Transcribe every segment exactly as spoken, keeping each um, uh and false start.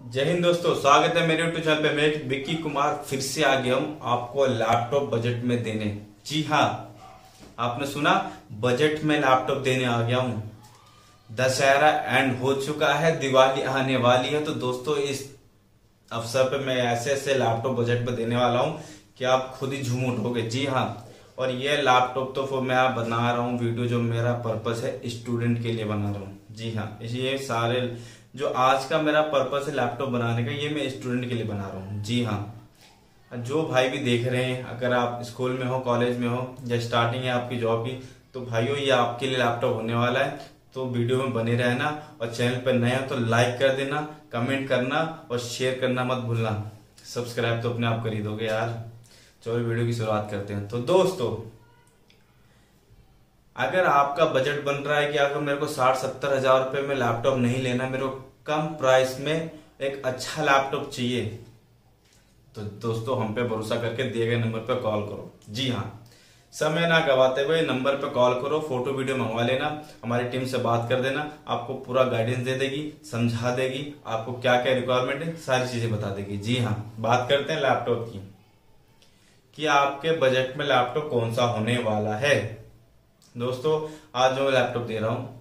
जय हिंद दोस्तों, स्वागत है मेरे यूट्यूब चैनल पे। मैं विक्की कुमार फिर से आ गया हूँ आपको लैपटॉप बजट में देने। जी हाँ, आपने सुना, बजट में लैपटॉप देने आ गया हूँ। दशहरा एंड हो चुका है, दिवाली आने वाली है, तो दोस्तों इस अवसर पे मैं ऐसे ऐसे लैपटॉप बजट में देने वाला हूँ कि आप खुद ही झूम उठोगे। जी हाँ, और ये लैपटॉप तो मैं बना रहा हूँ वीडियो, जो मेरा पर्पस है स्टूडेंट के लिए बना रहा हूँ। जी हाँ, इसलिए सारे जो आज का मेरा पर्पस है लैपटॉप बनाने का, ये मैं स्टूडेंट के लिए बना रहा हूँ। जी हाँ, जो भाई भी देख रहे हैं, अगर आप स्कूल में हो, कॉलेज में हो, या स्टार्टिंग है आपकी जॉब की, तो भाइयों ये आपके लिए लैपटॉप होने वाला है। तो वीडियो में बने रहना, और चैनल पर नए हो तो लाइक कर देना, कमेंट करना और शेयर करना मत भूलना। सब्सक्राइब तो अपने आप कर ही दोगे यार। चलो वीडियो की शुरुआत करते हैं। तो दोस्तों, अगर आपका बजट बन रहा है कि अगर मेरे को साठ सत्तर हजार रुपए में लैपटॉप नहीं लेना, मेरे को कम प्राइस में एक अच्छा लैपटॉप चाहिए, तो दोस्तों हम पे भरोसा करके दिए गए नंबर पे कॉल करो। जी हाँ, समय ना गवाते हुए नंबर पे कॉल करो, फोटो वीडियो मंगवा लेना, हमारी टीम से बात कर देना, आपको पूरा गाइडेंस दे देगी, समझा देगी, आपको क्या क्या रिक्वायरमेंट है सारी चीजें बता देगी। जी हाँ, बात करते हैं लैपटॉप की कि आपके बजट में लैपटॉप कौन सा होने वाला है। दोस्तों, आज जो मैं लैपटॉप दे रहा हूं,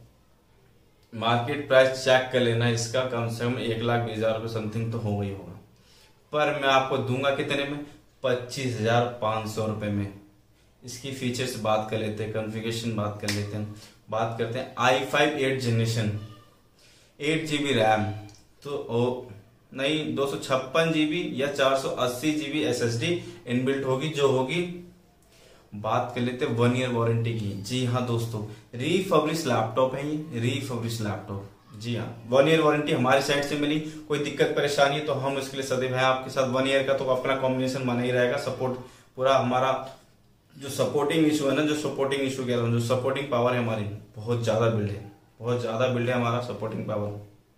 मार्केट प्राइस चेक कर लेना, इसका कम से कम एक लाख बीस हजार रुपये समथिंग तो होगा ही होगा, पर मैं आपको दूंगा कितने में? पच्चीस हजार पांच सौ रुपए में। इसकी फीचर्स बात कर लेते हैं, कॉन्फ़िगरेशन बात कर लेते हैं। बात करते हैं i five eight generation, eight GB RAM, तो ओ नहीं दो सौ छप्पन जीबी या चार सौ अस्सी GB S S D inbuilt होगी जो होगी। बात कर लेते हैं वन ईयर वारंटी की। जी हाँ दोस्तों, रीफर्बिश लैपटॉप है ये, रीफर्बिश लैपटॉप। जी हाँ, वन ईयर वारंटी हमारी साइड से मिली। कोई दिक्कत परेशानी है तो हम इसके लिए सदैव हैं आपके साथ। वन ईयर का तो अपना कॉम्बिनेशन बना ही रहेगा। सपोर्ट पूरा हमारा जो सपोर्टिंग इशू है ना, जो सपोर्टिंग इशू कह रहा हूँ, जो सपोर्टिंग पावर है हमारी बहुत ज्यादा बिल्ड है, बहुत ज्यादा बिल्ड है हमारा सपोर्टिंग पावर।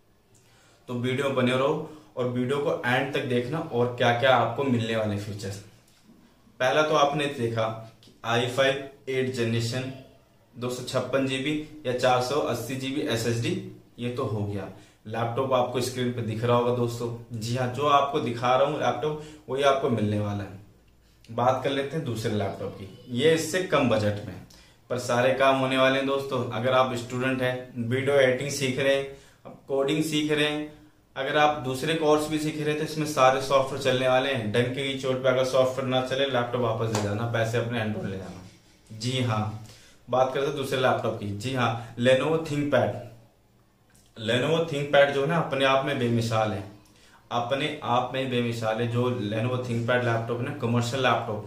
तो वीडियो बने रहो और वीडियो को एंड तक देखना और क्या क्या आपको मिलने वाले फीचर्स। पहला तो आपने देखा आई फाइव एट जनरेशन, दो सौ छप्पन जीबी या चार सौ अस्सी जीबी एस एस डी, ये तो हो गया। लैपटॉप आपको स्क्रीन पे दिख रहा होगा दोस्तों। जी हाँ, जो आपको दिखा रहा हूँ लैपटॉप वही आपको मिलने वाला है। बात कर लेते हैं दूसरे लैपटॉप की, ये इससे कम बजट में, पर सारे काम होने वाले हैं दोस्तों। अगर आप स्टूडेंट हैं, वीडियो एडिटिंग सीख रहे हैं, कोडिंग सीख रहे हैं, अगर आप दूसरे कोर्स भी सीख रहे हैं, तो इसमें सारे सॉफ्टवेयर चलने वाले हैं। डंके की चोट पे अगर सॉफ्टवेयर ना चले, लैपटॉप वापस ले जाना, पैसे अपने एंड्रॉइड ले जाना। जी हाँ, बात करते हैं दूसरे लैपटॉप की। जी हाँ, लेनोवो थिंकपैड। लेनोवो थिंकपैड जो है ना, अपने आप में बेमिसाल है, अपने आप में बेमिसाल है। जो लेनोवो थिंकपैड लैपटॉप है ना, कमर्शियल लैपटॉप,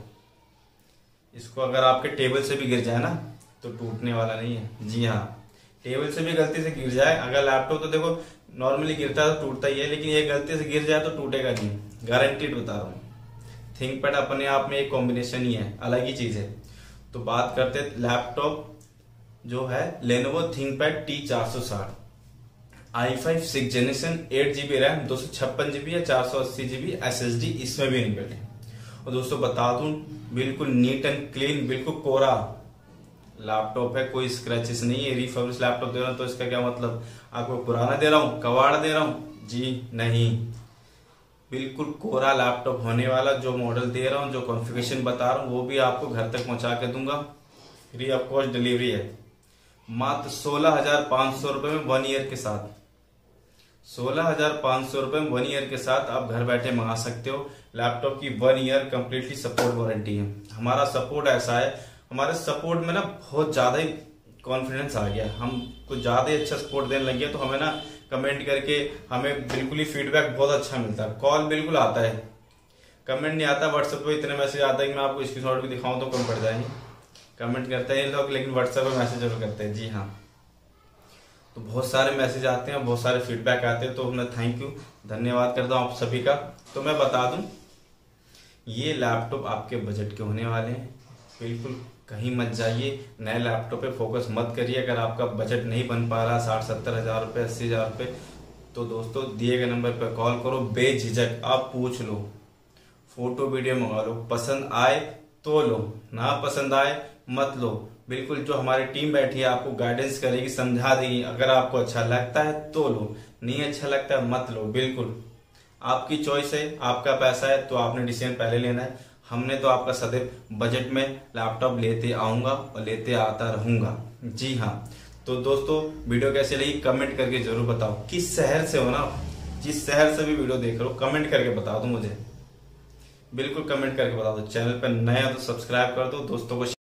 इसको अगर आपके टेबल से भी गिर जाए ना तो टूटने वाला नहीं है। जी हाँ, टेबल से भी गलती से गिर जाए अगर लैपटॉप, तो देखो नॉर्मली गिरता है तो टूटता ही है, लेकिन ये गलती से गिर जाए तो टूटेगा नहीं, गारंटीड बता रहा हूँ। थिंकपैड अपने आप में एक कॉम्बिनेशन ही है, अलग ही चीज है। तो बात करते हैं लैपटॉप जो है लेनोवो थिंकपैड टी चार सौ साठ, i five six generation, eight GB RAM, दो सौ छप्पन जीबी या चार सौ अस्सी जीबी एस एस डी इसमें भी इनबिल्ट है। और दोस्तों बता दूं, बिल्कुल नीट एंड क्लीन, बिल्कुल कोरा लैपटॉप है, कोई स्क्रैचेस नहीं है। रिफर्बिश लैपटॉप दे रहा हूं तो इसका क्या मतलब, आपको पुराना दे रहा हूं, कबाड़ दे रहा हूं? जी नहीं, बिल्कुल कोरा लैपटॉप होने वाला। जो मॉडल दे रहा हूं, जो कॉन्फ़िगरेशन बता रहा हूं, वो भी आपको घर तक पहुंचा के दूंगा। फ्री ऑफ कॉस्ट डिलीवरी है, मात्र सोलह हजार पांच सौ रुपए में वन ईयर के साथ। सोलह हजार पांच सौ रुपए में वन ईयर के साथ आप घर बैठे मंगा सकते हो लैपटॉप की। One year completely support warranty है। हमारा सपोर्ट ऐसा है, हमारे सपोर्ट में ना बहुत ज्यादा ही कॉन्फिडेंस आ गया, हम कुछ ज्यादा ही अच्छा सपोर्ट देने लगे, तो हमें ना कमेंट करके हमें बिल्कुल ही फीडबैक बहुत अच्छा मिलता है। कॉल बिल्कुल आता है, कमेंट नहीं आता। व्हाट्सएप पे इतने मैसेज आता है कि मैं आपको स्क्रीनशॉट भी दिखाऊं तो कम पड़ जाएंगे। कमेंट करते हैं लोग, लेकिन व्हाट्सएप पे मैसेज जरूर करते हैं। जी हाँ, तो बहुत सारे मैसेज आते हैं, बहुत सारे फीडबैक आते हैं, तो मैं थैंक यू, धन्यवाद करता हूँ आप सभी का। तो मैं बता दूं, ये लैपटॉप आपके बजट के होने वाले हैं, बिल्कुल कहीं मत जाइए, नए लैपटॉप पे फोकस मत करिए। अगर आपका बजट नहीं बन पा रहा साठ सत्तर हजार रुपये, अस्सी हजार रुपये, तो दोस्तों दिए गए नंबर पर कॉल करो, बेझिझक आप पूछ लो, फोटो वीडियो मंगा लो, पसंद आए तो लो, ना पसंद आए मत लो। बिल्कुल जो हमारी टीम बैठी है आपको गाइडेंस करेगी, समझा देगी। अगर आपको अच्छा लगता है तो लो, नहीं अच्छा लगता है मत लो। बिल्कुल आपकी चॉइस है, आपका पैसा है, तो आपने डिसीजन पहले लेना है। हमने तो आपका सदैव बजट में लैपटॉप लेते आऊंगा और लेते आता रहूंगा। जी हाँ, तो दोस्तों वीडियो कैसी लगी कमेंट करके जरूर बताओ। किस शहर से हो ना, जिस शहर से भी वीडियो देख रहे हो कमेंट करके बता दो मुझे, बिल्कुल कमेंट करके बता दो। चैनल पर नया तो सब्सक्राइब कर दो, दोस्तों को